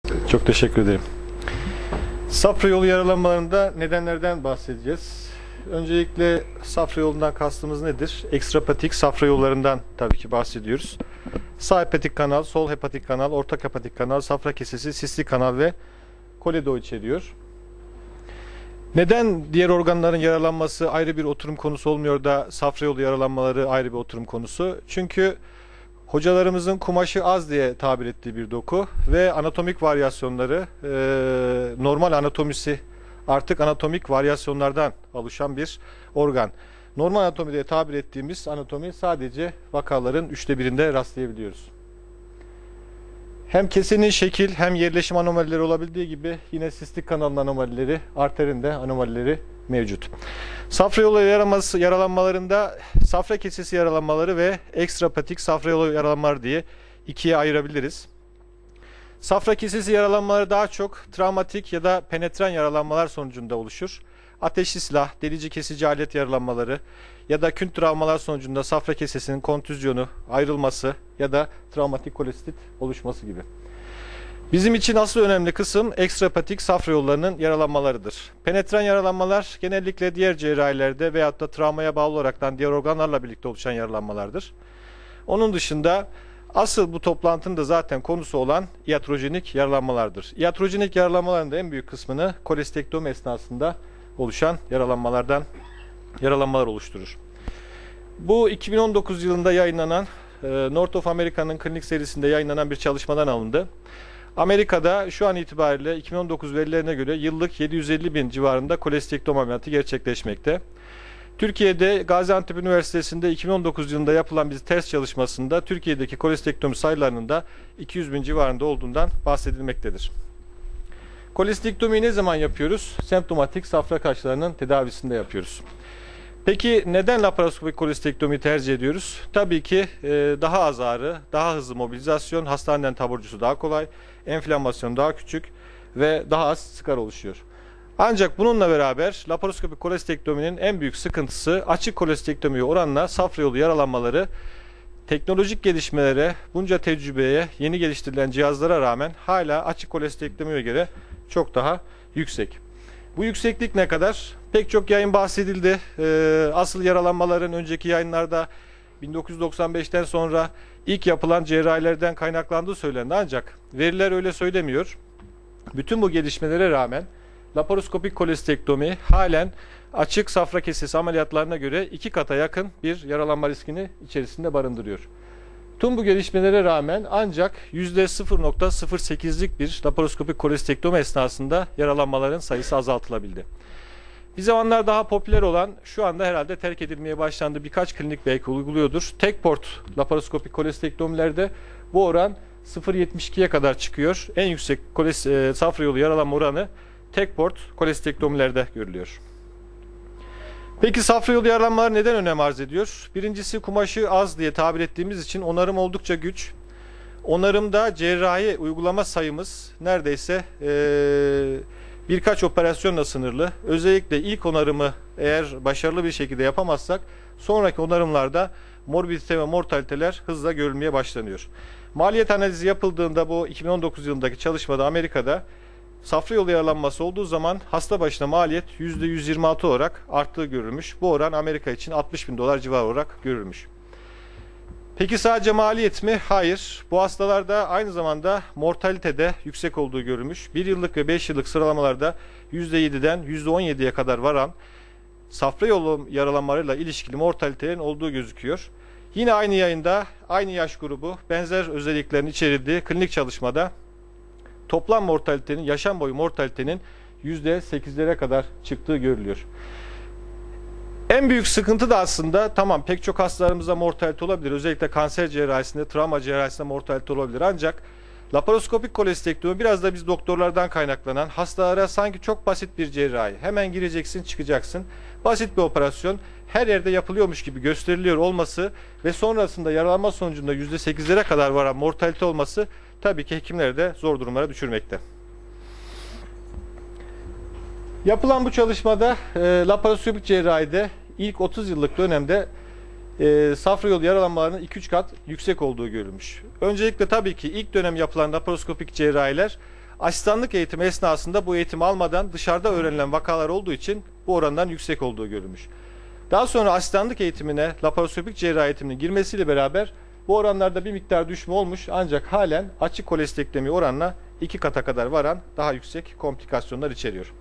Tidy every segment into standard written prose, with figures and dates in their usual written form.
Çok teşekkür ederim. Safra yolu yaralanmalarında nedenlerden bahsedeceğiz. Öncelikle safra yolundan kastımız nedir? Ekstrahepatik safra yollarından tabii ki bahsediyoruz. Sağ hepatik kanal, sol hepatik kanal, orta hepatik kanal, safra kesesi, sistik kanal ve koledo içeriyor. Neden diğer organların yaralanması ayrı bir oturum konusu olmuyor da safra yolu yaralanmaları ayrı bir oturum konusu? Çünkü hocalarımızın kumaşı az diye tabir ettiği bir doku ve anatomik varyasyonları, normal anatomisi artık anatomik varyasyonlardan oluşan bir organ. Normal anatomi diye tabir ettiğimiz anatomi sadece vakaların 1/3'inde rastlayabiliyoruz. Hem kesenin şekil hem yerleşim anomalileri olabildiği gibi yine sistik kanalın anomalileri, arterin de anomalileri mevcut. Safra yolu yaralanmalarında safra kesesi yaralanmaları ve ekstrahepatik safra yolu yaralanmaları diye ikiye ayırabiliriz. Safra kesesi yaralanmaları daha çok travmatik ya da penetran yaralanmalar sonucunda oluşur. Ateşli silah, delici kesici alet yaralanmaları ya da künt travmalar sonucunda safra kesesinin kontüzyonu, ayrılması ya da travmatik kolestit oluşması gibi. Bizim için asıl önemli kısım ekstrahepatik safra yollarının yaralanmalarıdır. Penetran yaralanmalar genellikle diğer cerrahilerde veyahut da travmaya bağlı olaraktan diğer organlarla birlikte oluşan yaralanmalardır. Onun dışında asıl bu toplantının da zaten konusu olan iatrojenik yaralanmalardır. Iatrojenik yaralanmaların da en büyük kısmını kolestektomi esnasında oluşan yaralanmalar oluşturur. Bu 2019 yılında yayınlanan North of America'nın klinik serisinde yayınlanan bir çalışmadan alındı. Amerika'da şu an itibariyle 2019 verilerine göre yıllık 750 bin civarında kolestektomi ameliyatı gerçekleşmekte. Türkiye'de Gaziantep Üniversitesi'nde 2019 yılında yapılan bir test çalışmasında Türkiye'deki kolestektomi sayılarının da 200 bin civarında olduğundan bahsedilmektedir. Kolestektomiyi ne zaman yapıyoruz? Semptomatik safra kaçlarının tedavisinde yapıyoruz. Peki neden laparoskopik kolestektomiyi tercih ediyoruz? Tabii ki daha az ağrı, daha hızlı mobilizasyon, hastaneden taburcusu daha kolay, enflamasyon daha küçük ve daha az skar oluşuyor. Ancak bununla beraber laparoskopik kolestektominin en büyük sıkıntısı açık kolestektomiye oranla safra yolu yaralanmaları teknolojik gelişmelere, bunca tecrübeye, yeni geliştirilen cihazlara rağmen hala açık kolestektomiye göre çok daha yüksek. Bu yükseklik ne kadar? Pek çok yayın bahsedildi. Asıl yaralanmaların önceki yayınlarda 1995'ten sonra ilk yapılan cerrahilerden kaynaklandığı söylendi. Ancak veriler öyle söylemiyor. Bütün bu gelişmelere rağmen laparoskopik kolestektomi halen açık safra kesesi ameliyatlarına göre 2 kata yakın bir yaralanma riskini içerisinde barındırıyor. Tüm bu gelişmelere rağmen ancak %0.08'lik bir laparoskopik kolestektomi esnasında yaralanmaların sayısı azaltılabildi. Bir zamanlar daha popüler olan, şu anda herhalde terk edilmeye başlandı, birkaç klinik belki uyguluyordur. Tek port laparoskopik kolestektomilerde bu oran 0.72'ye kadar çıkıyor. En yüksek safra yolu yaralanma oranı tek port kolestektomilerde görülüyor. Peki safra yolu yaralanmaları neden önem arz ediyor? Birincisi kumaşı az diye tabir ettiğimiz için onarım oldukça güç. Onarımda cerrahi uygulama sayımız neredeyse birkaç operasyonla sınırlı. Özellikle ilk onarımı eğer başarılı bir şekilde yapamazsak sonraki onarımlarda morbidite ve mortaliteler hızla görülmeye başlanıyor. Maliyet analizi yapıldığında bu 2019 yılındaki çalışmada Amerika'da safra yolu yaralanması olduğu zaman hasta başına maliyet %126 olarak arttığı görülmüş. Bu oran Amerika için 60 bin dolar civarı olarak görülmüş. Peki sadece maliyet mi? Hayır. Bu hastalarda aynı zamanda mortalitede yüksek olduğu görülmüş. 1 yıllık ve 5 yıllık sıralamalarda %7'den %17'ye kadar varan safra yolu yaralanmalarıyla ilişkili mortalitelerin olduğu gözüküyor. Yine aynı yayında aynı yaş grubu benzer özelliklerin içerildiği klinik çalışmada toplam mortalitenin, yaşam boyu mortalitenin %8'lere kadar çıktığı görülüyor. En büyük sıkıntı da aslında tamam pek çok hastalarımızda mortalite olabilir. Özellikle kanser cerrahisinde, travma cerrahisinde mortalite olabilir. Ancak laparoskopik kolestektomi biraz da biz doktorlardan kaynaklanan hastalara sanki çok basit bir cerrahi. Hemen gireceksin, çıkacaksın. Basit bir operasyon. Her yerde yapılıyormuş gibi gösteriliyor olması ve sonrasında yaralanma sonucunda %8'lere kadar varan mortalite olması tabii ki hekimleri de zor durumlara düşürmekte. Yapılan bu çalışmada laparoskopik cerrahide ilk 30 yıllık dönemde safra yolu yaralanmalarının 2-3 kat yüksek olduğu görülmüş. Öncelikle tabii ki ilk dönem yapılan laparoskopik cerrahiler Asistanlık eğitimi esnasında bu eğitimi almadan dışarıda öğrenilen vakalar olduğu için bu orandan yüksek olduğu görülmüş. Daha sonra asistanlık eğitimine laparoskopik cerrahi eğitiminin girmesiyle beraber bu oranlarda bir miktar düşme olmuş, ancak halen açık kolestektomi oranına 2 kata kadar varan daha yüksek komplikasyonlar içeriyor.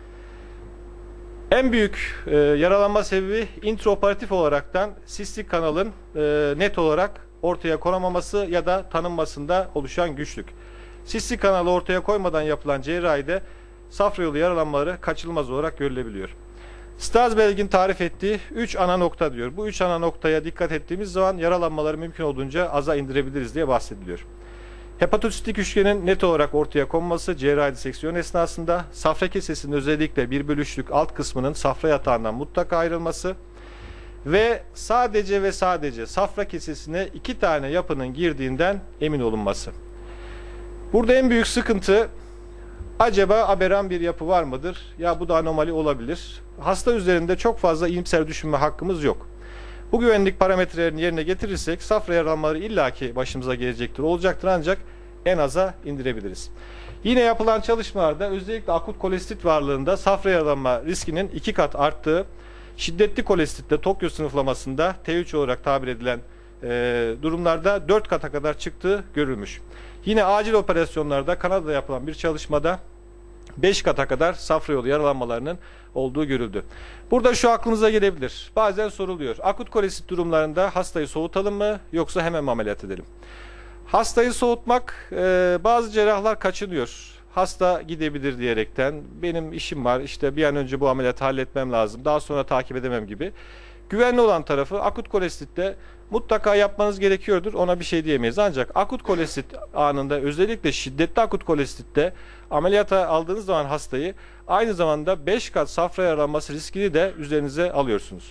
En büyük yaralanma sebebi intraoperatif olaraktan sistik kanalın net olarak ortaya konamaması ya da tanınmasında oluşan güçlük. Sistik kanalı ortaya koymadan yapılan cerrahide safra yolu yaralanmaları kaçınılmaz olarak görülebiliyor. Strasberg'in tarif ettiği 3 ana nokta diyor. Bu 3 ana noktaya dikkat ettiğimiz zaman yaralanmaları mümkün olduğunca aza indirebiliriz diye bahsediliyor. Hepatosistik üçgenin net olarak ortaya konması cerrahi diseksiyon esnasında, safra kesesinin özellikle 1/3'lük alt kısmının safra yatağından mutlaka ayrılması ve sadece safra kesesine 2 tane yapının girdiğinden emin olunması. Burada en büyük sıkıntı, acaba aberran bir yapı var mıdır? Ya bu da anomali olabilir. Hasta üzerinde çok fazla iyimser düşünme hakkımız yok. Bu güvenlik parametrelerini yerine getirirsek safra yaralanmaları illaki başımıza gelecektir, olacaktır, ancak en aza indirebiliriz. Yine yapılan çalışmalarda özellikle akut kolestit varlığında safra yaralanma riskinin 2 kat arttığı, şiddetli kolestitte Tokyo sınıflamasında T3 olarak tabir edilen durumlarda 4 kata kadar çıktığı görülmüş. Yine acil operasyonlarda Kanada'da yapılan bir çalışmada 5 kata kadar safra yolu yaralanmalarının olduğu görüldü. Burada şu aklınıza gelebilir. Bazen soruluyor. Akut kolesit durumlarında hastayı soğutalım mı yoksa hemen mi ameliyat edelim? Hastayı soğutmak bazı cerrahlar kaçınıyor. Hasta gidebilir diyerekten, benim işim var, işte bir an önce bu ameliyatı halletmem lazım, daha sonra takip edemem gibi. Güvenli olan tarafı akut kolestitte mutlaka yapmanız gerekiyordur, ona bir şey diyemeyiz. Ancak akut kolesit anında, özellikle şiddetli akut kolestitte ameliyata aldığınız zaman hastayı aynı zamanda 5 kat safra yaralanması riskini de üzerinize alıyorsunuz.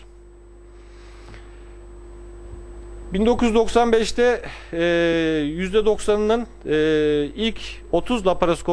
1995'te %90'ının ilk 30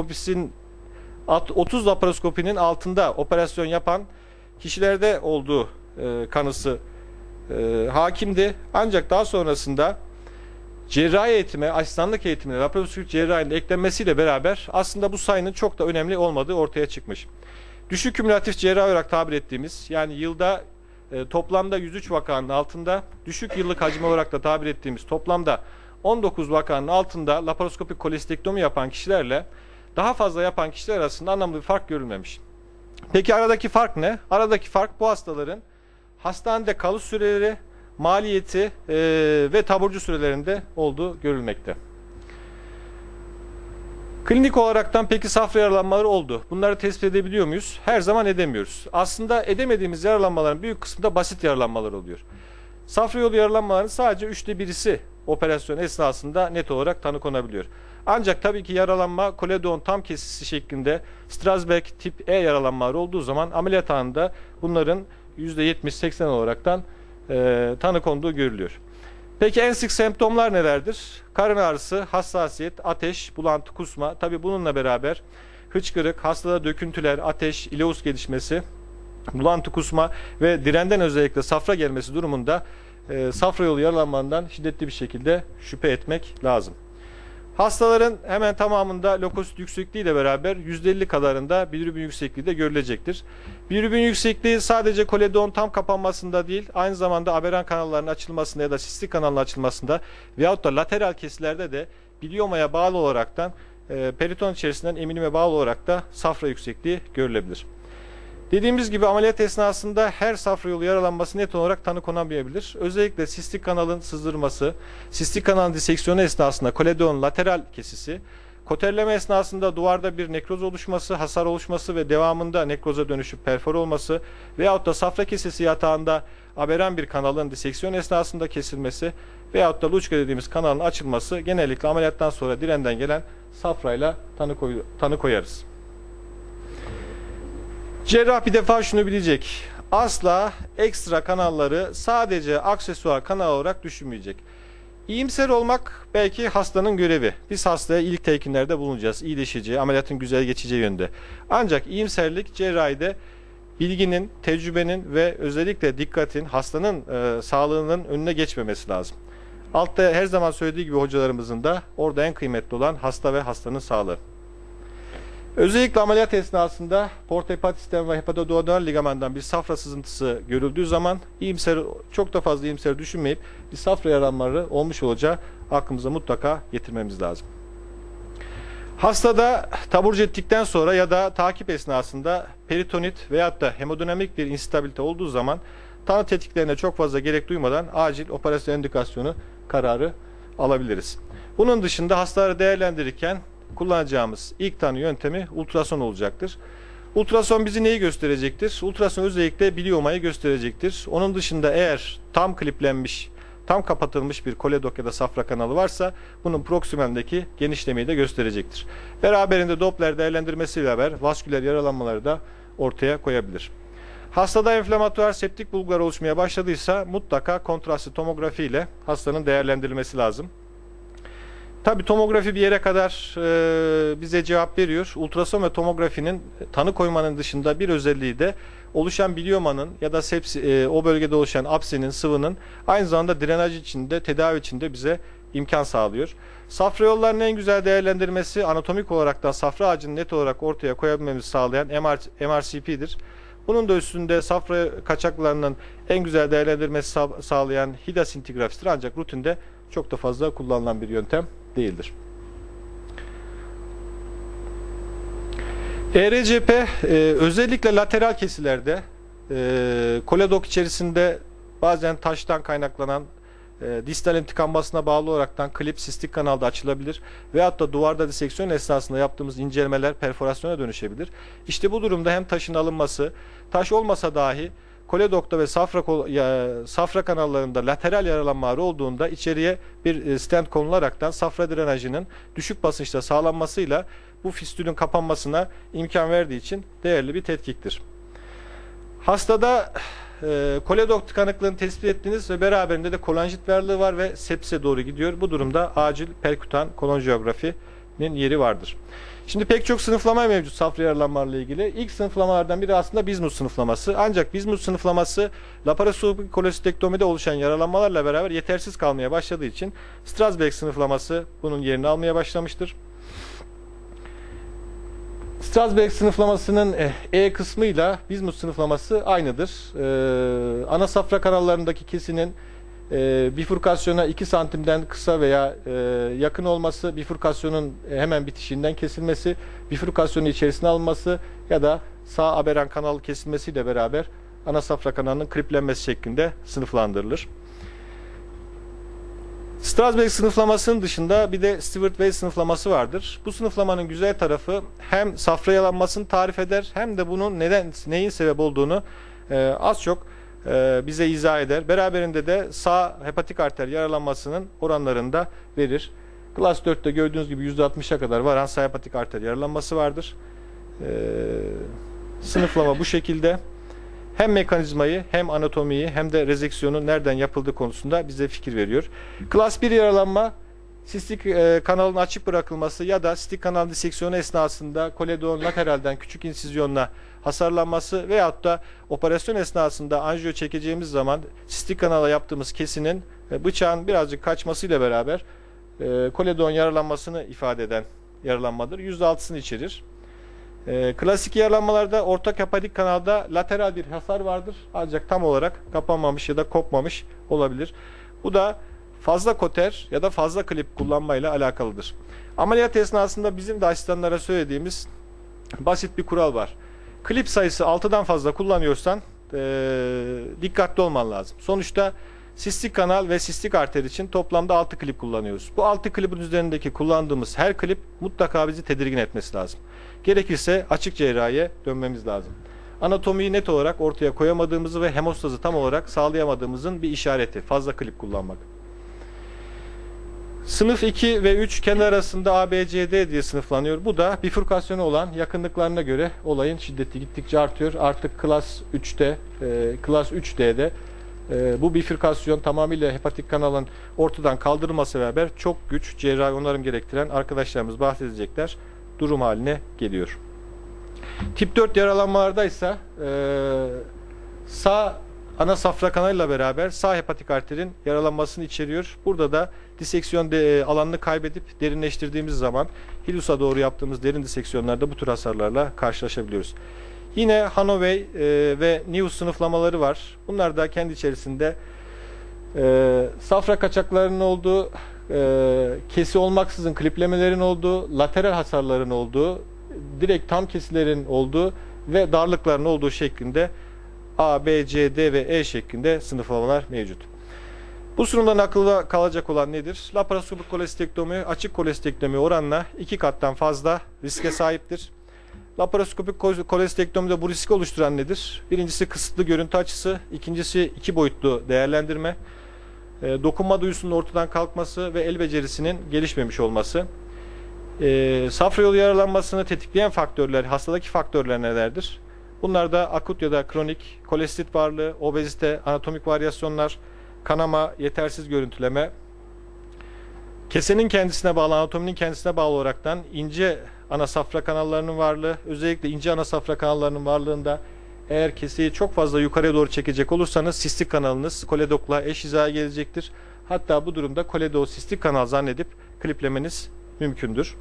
laparoskopinin altında operasyon yapan kişilerde olduğu kanısı hakimdi. Ancak daha sonrasında cerrahi eğitime, asistanlık eğitimine, laparoskopik cerrahinin eklenmesiyle beraber aslında bu sayının çok da önemli olmadığı ortaya çıkmış. Düşük kümülatif cerrahi olarak tabir ettiğimiz, yani yılda toplamda 103 vakanın altında, düşük yıllık hacim olarak da tabir ettiğimiz toplamda 19 vakanın altında laparoskopik kolestektomi yapan kişilerle daha fazla yapan kişiler arasında anlamlı bir fark görülmemiş. Peki aradaki fark ne? Aradaki fark bu hastaların hastanede kalış süreleri, maliyeti ve taburcu sürelerinde olduğu görülmekte. Klinik olaraktan peki safra yaralanmaları oldu. Bunları tespit edebiliyor muyuz? Her zaman edemiyoruz. Aslında edemediğimiz yaralanmaların büyük kısmında basit yaralanmalar oluyor. Safra yolu yaralanmalarının sadece 1/3'ü operasyon esnasında net olarak tanı konabiliyor. Ancak tabii ki yaralanma koledon tam kesisi şeklinde Strasberg tip E yaralanmaları olduğu zaman ameliyat anında bunların %70-80 olaraktan tanı konduğu görülüyor. Peki en sık semptomlar nelerdir? Karın ağrısı, hassasiyet, ateş, bulantı, kusma. Tabii bununla beraber hıçkırık, hastada döküntüler, ateş, ileus gelişmesi, bulantı, kusma ve direnden özellikle safra gelmesi durumunda safra yolu yaralanmalarından şiddetli bir şekilde şüphe etmek lazım. Hastaların hemen tamamında lökosit yüksekliği ile beraber %50 kadarında bilirubin yüksekliği de görülecektir. Bilirubin yüksekliği sadece koledon tam kapanmasında değil, aynı zamanda aberran kanalların açılmasında ya da sistik kanalın açılmasında veyahut da lateral kesilerde de biliomaya bağlı olaraktan periton içerisinden eminime bağlı olarak da safra yüksekliği görülebilir. Dediğimiz gibi ameliyat esnasında her safra yolu yaralanması net olarak tanı konamayabilir. Özellikle sistik kanalın sızdırması, sistik kanalın diseksiyonu esnasında koledon lateral kesisi, koterleme esnasında duvarda bir nekroz oluşması, hasar oluşması ve devamında nekroza dönüşüp perfor olması veyahut da safra kesesi yatağında aberran bir kanalın diseksiyon esnasında kesilmesi veyahut da luçka dediğimiz kanalın açılması genellikle ameliyattan sonra direnden gelen safrayla tanı koyarız. Cerrah bir defa şunu bilecek: asla ekstra kanalları sadece aksesuar kanal olarak düşünmeyecek. İyimser olmak belki hastanın görevi. Biz hastaya ilk telkinlerde bulunacağız, iyileşeceği, ameliyatın güzel geçeceği yönde. Ancak iyimserlik cerrahide bilginin, tecrübenin ve özellikle dikkatin hastanın sağlığının önüne geçmemesi lazım. Altta her zaman söylediği gibi hocalarımızın da orada en kıymetli olan hasta ve hastanın sağlığı. Özellikle ameliyat esnasında portohepatisten ve hepatoduodenal ligamandan bir safra sızıntısı görüldüğü zaman çok da fazla iyimser düşünmeyip bir safra yaralanmaları olmuş olacağı aklımıza mutlaka getirmemiz lazım. Hastada taburcu ettikten sonra ya da takip esnasında peritonit veyahut da hemodinamik bir instabilite olduğu zaman tanı tetkiklerine çok fazla gerek duymadan acil operasyon indikasyonu kararı alabiliriz. Bunun dışında hastaları değerlendirirken kullanacağımız ilk tanı yöntemi ultrason olacaktır. Ultrason bizi neyi gösterecektir? Ultrason özellikle biliomayı gösterecektir. Onun dışında eğer tam kliplenmiş, tam kapatılmış bir koledok ya da safra kanalı varsa bunun proksimalindeki genişlemeyi de gösterecektir. Beraberinde Doppler değerlendirmesiyle beraber vasküler yaralanmaları da ortaya koyabilir. Hastada enflamatuar septik bulgular oluşmaya başladıysa mutlaka kontrastlı tomografi ile hastanın değerlendirilmesi lazım. Tabi tomografi bir yere kadar bize cevap veriyor. Ultrason ve tomografinin tanı koymanın dışında bir özelliği de oluşan biliomanın ya da o bölgede oluşan apsenin, sıvının aynı zamanda drenaj içinde, tedavi içinde bize imkan sağlıyor. Safra yollarının en güzel değerlendirmesi anatomik olarak da safra ağacını net olarak ortaya koyabilmemizi sağlayan MRCP'dir. Bunun da üstünde safra kaçaklarının en güzel değerlendirmesi sağlayan HIDA sintigrafisidir. Ancak rutinde çok da fazla kullanılan bir yöntem değildir. ERCP özellikle lateral kesilerde koledok içerisinde bazen taştan kaynaklanan distal intikam basına bağlı olaraktan klip sistik kanalda açılabilir veyahut da duvarda diseksiyon esnasında yaptığımız incelemeler perforasyona dönüşebilir. İşte bu durumda hem taşın alınması, taş olmasa dahi koledokta ve safra kanallarında lateral yaralanmalar olduğunda içeriye bir stent konularaktan safra drenajının düşük basınçta sağlanmasıyla bu fistülün kapanmasına imkan verdiği için değerli bir tetkiktir. Hastada koledok tıkanıklığını tespit ettiniz ve beraberinde de kolanjit varlığı var ve sepse doğru gidiyor. Bu durumda acil perkutan kolonjiyografinin yeri vardır. Şimdi pek çok sınıflama mevcut safra yaralanmalarıyla ilgili. İlk sınıflamalardan biri aslında Bismuth sınıflaması. Ancak Bismuth sınıflaması laparoskopik kolestektomide oluşan yaralanmalarla beraber yetersiz kalmaya başladığı için Strasberg sınıflaması bunun yerini almaya başlamıştır. Strasberg sınıflamasının E kısmıyla Bismuth sınıflaması aynıdır. Ana safra kanallarındaki kesinin bifurkasyona 2 santimden kısa veya yakın olması, bifurkasyonun hemen bitişinden kesilmesi, bifurkasyonun içerisine alınması ya da sağ aberran kanal kesilmesiyle beraber ana safra kanalının kriplenmesi şeklinde sınıflandırılır. Strasberg sınıflamasının dışında bir de Stewart-Weil sınıflaması vardır. Bu sınıflamanın güzel tarafı hem safra yaralanmasını tarif eder hem de bunun neyin sebep olduğunu az çok bize izah eder. Beraberinde de sağ hepatik arter yaralanmasının oranlarını da verir. Class 4'te gördüğünüz gibi %60'a kadar varan sağ hepatik arter yaralanması vardır. Sınıflama bu şekilde. Hem mekanizmayı hem anatomiyi hem de rezeksiyonun nereden yapıldığı konusunda bize fikir veriyor. Class 1 yaralanma sistik kanalın açık bırakılması ya da sistik kanal diseksiyonu esnasında koledon lateralden küçük insizyonla hasarlanması veyahut da operasyon esnasında anjiyo çekeceğimiz zaman sistik kanala yaptığımız kesinin bıçağın birazcık kaçmasıyla beraber koledon yaralanmasını ifade eden yaralanmadır. %6'sını içerir. Klasik yaralanmalarda ortak hepatik kanalda lateral bir hasar vardır. Ancak tam olarak kapanmamış ya da kopmamış olabilir. Bu da fazla koter ya da fazla klip kullanmayla alakalıdır. Ameliyat esnasında bizim de asistanlara söylediğimiz basit bir kural var. Klip sayısı 6'dan fazla kullanıyorsan dikkatli olman lazım. Sonuçta sistik kanal ve sistik arter için toplamda 6 klip kullanıyoruz. Bu 6 klipin üzerindeki kullandığımız her klip mutlaka bizi tedirgin etmesi lazım. Gerekirse açık cerrahiye dönmemiz lazım. Anatomiyi net olarak ortaya koyamadığımızı ve hemostazı tam olarak sağlayamadığımızın bir işareti. Fazla klip kullanmak. Sınıf 2 ve 3 kenar arasında ABCD diye sınıflanıyor. Bu da bifurkasyonu olan yakınlıklarına göre olayın şiddeti gittikçe artıyor. Artık Class 3'te, Class 3D'de bu bifurkasyon tamamıyla hepatik kanalın ortadan kaldırılması beraber çok güç cerrahi onarım gerektiren arkadaşlarımız bahsedecekler durum haline geliyor. Tip 4 yaralanmalarda ise sağ ana safra kanalıyla beraber sağ hepatik arterin yaralanmasını içeriyor. Burada da diseksiyon alanını kaybedip derinleştirdiğimiz zaman hilusa doğru yaptığımız derin diseksiyonlarda bu tür hasarlarla karşılaşabiliyoruz. Yine Hanovey ve News sınıflamaları var. Bunlar da kendi içerisinde safra kaçaklarının olduğu, kesi olmaksızın kliplemelerin olduğu, lateral hasarların olduğu, direkt tam kesilerin olduğu ve darlıkların olduğu şeklinde A, B, C, D ve E şeklinde sınıflamalar mevcut. Bu sunumdan akılda kalacak olan nedir? Laparoskopik kolestektomi açık kolestektomi oranla 2 kattan fazla riske sahiptir. Laparoskopik kolestektomide bu riski oluşturan nedir? Birincisi kısıtlı görüntü açısı, ikincisi 2 boyutlu değerlendirme, dokunma duyusunun ortadan kalkması ve el becerisinin gelişmemiş olması. Safra yolu yaralanmasını tetikleyen faktörler, hastadaki faktörler nelerdir? Bunlar da akut ya da kronik kolestit varlığı, obezite, anatomik varyasyonlar, kanama, yetersiz görüntüleme, kesenin kendisine bağlı, anatominin kendisine bağlı olaraktan ince ana safra kanallarının varlığı, özellikle ince ana safra kanallarının varlığında eğer keseyi çok fazla yukarıya doğru çekecek olursanız sistik kanalınız koledokla eş hizaya gelecektir. Hatta bu durumda koledoğu sistik kanal zannedip kliplemeniz mümkündür.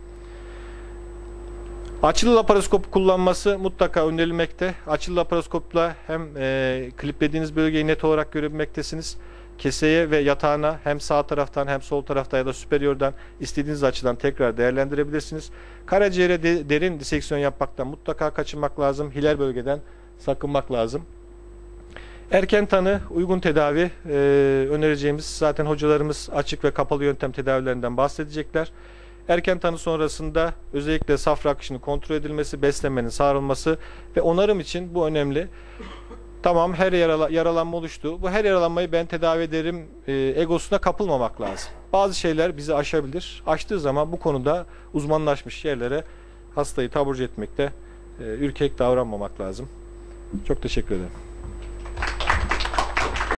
Açılı laparoskop kullanması mutlaka önerilmekte. Açılı laparoskopla hem kliplediğiniz bölgeyi net olarak görebilmektesiniz. Keseye ve yatağına hem sağ taraftan hem sol tarafta ya da superiordan istediğiniz açıdan tekrar değerlendirebilirsiniz. Karaciğere derin diseksiyon yapmaktan mutlaka kaçınmak lazım. Hiler bölgeden sakınmak lazım. Erken tanı, uygun tedavi önereceğimiz, zaten hocalarımız açık ve kapalı yöntem tedavilerinden bahsedecekler. Erken tanı sonrasında özellikle safra akışının kontrol edilmesi, beslenmenin sağlanması ve onarım için bu önemli. Tamam, her yaralanma oluştu. Bu her yaralanmayı ben tedavi ederim egosuna kapılmamak lazım. Bazı şeyler bizi aşabilir. Aştığı zaman bu konuda uzmanlaşmış yerlere hastayı taburcu etmekte ürkek davranmamak lazım. Çok teşekkür ederim.